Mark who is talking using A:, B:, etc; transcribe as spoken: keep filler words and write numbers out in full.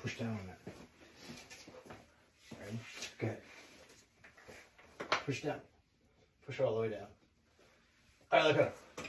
A: push down on it. Ready? Good. Push down. Push all the way down. All right, look up.